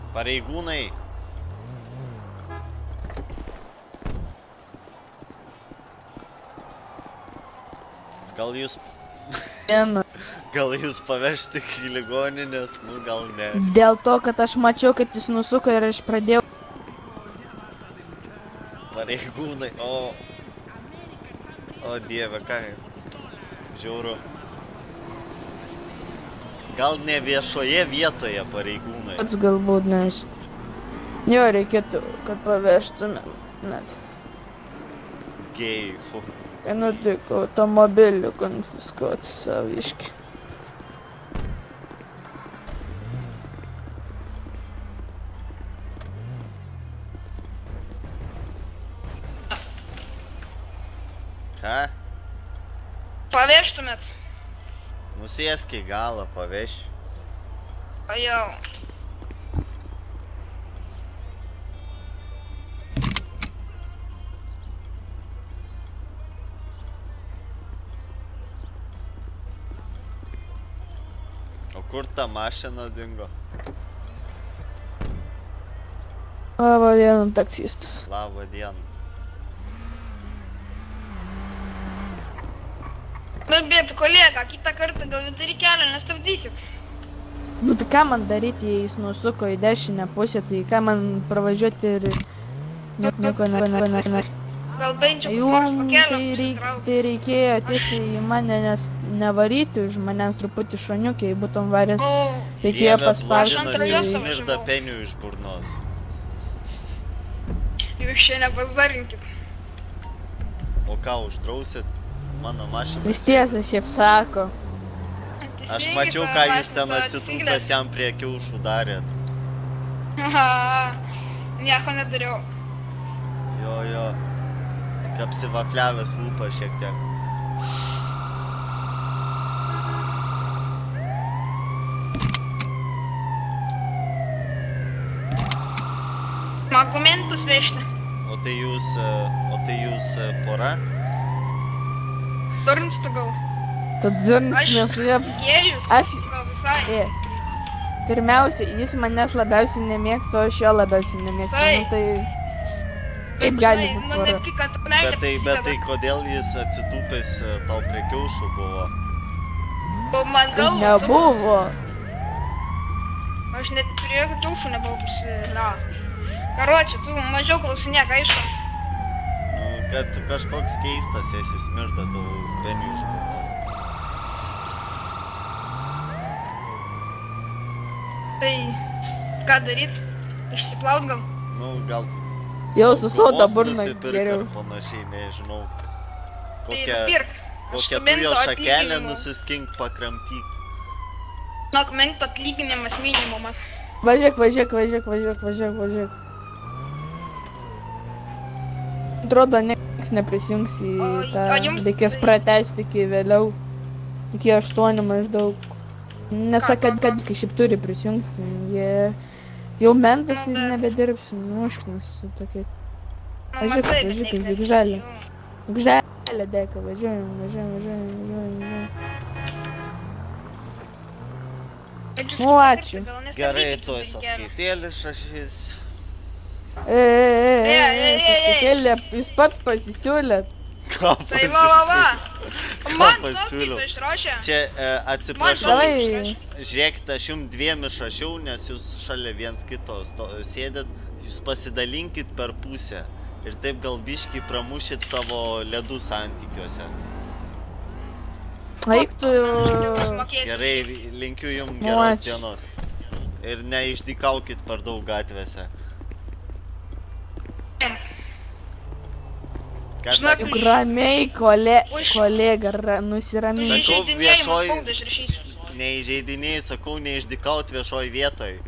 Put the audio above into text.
Pareigūnai. Gal jūs... Gal jūs pavežti į ligoninės, nu gal ne. Dėl to, kad aš mačiau, kad jis nusuko ir aš pradėjau... Pareigūnai, o dieve, ką? Žiauru. Gal ne viešoje vietoje pareigūnai? Pats galbūt, nes... Jo, reikėtų, kad pavežtume, net. Geifu. Kai nutiko automobilių konfiskuoti saviški. Ką? Pavežtumėt? Nusėsk į galą, paveš. Ajau. O kur ta mašina dingo? Labą dieną, taksistas. Labą dieną. Nu, bet kolega, kitą kartą gal vidury kelio nestabdykit. Nu, tai ką man daryti, jei jis nusuko į dešinę pusę, tai ką man pravažiuoti ir... Nieko ne. Gal bent jau kur nors pakelio Tai reikėjo tiesiai į mane, nes nevaryti už manęs truputį šoniukį, jei būtum varęs. Reikėjo paspausti. Dieve, smirda penių iš burnos. Jūs čia nepazarinkit. O ką, uždrausit mano mašiną? Vis tiesa šiaip sako. Aš mačiau, ką jūs ten atsitūpęs jam prie kiaušų darėt. Aha, nieko nedariau. Jo. Tik apsivafliavęs lūpą šiek tiek. Argumentus vežti. O tai jūs pora? Durnistu gal. Tad dzurnis nesu jie... Gėjus. Aš... Gal visai. Pirmiausia, jis manęs labiausiai nemėgsta, o aš jo labiausiai nemėgsta. Nu tai... Kaip gali būti pora? Bet tai kodėl jis atsitūpęs tau prie kiaušų buvo? O man Tai gal... nebuvo. Aš net prie kiaušų nebuvau prisila. Karočią, tu mažiau klausinėk, aišku. Nu, kad tu kažkoks keistas esi, smirda tau penių iš burnos. Tai... ką daryt? Išsiplaut gal? Nu, gal... Jau su soda burna geriau. Ar panašiai, nežinau. Tai nupirk. Kokią tu jo šakelę nusiskink, pakramtyk. Nu, akmento atlyginimas minimumas. Važiuok. Atrodo, nieks neprisijungs į tą, reikės pratesti iki vėliau, iki 8 maždaug. Nesakė, kad šiaip turi prisijungti, jie jau mentas ir nebedirbs, nuošknas tokie. Važiuok, gželė. Gželė dėka, važiuojam. Nu, ačiū. Gerai, tuoj sąskaitėlį šašys. Sąskaitėlį, jūs pats pasisiūlėt. Ką pasisiūlėt? Ką pasiūliau? Čia, atsiprašau, žiūrėkite, aš jums 2 išrašiau, nes jūs šalia viens kito sėdėt, jūs pasidalinkit per pusę ir taip gal biškį pramušit savo ledų santykiuose. Eiktų... Gerai, linkiu jums geros dienos. Ir neišdykaukit per daug gatvėse. Ką sakė? Juk ramiai, kolega, nusiramiai. Sakau viešoj... Neįžeidinėjai, sakau neišdykaut viešoj vietoj.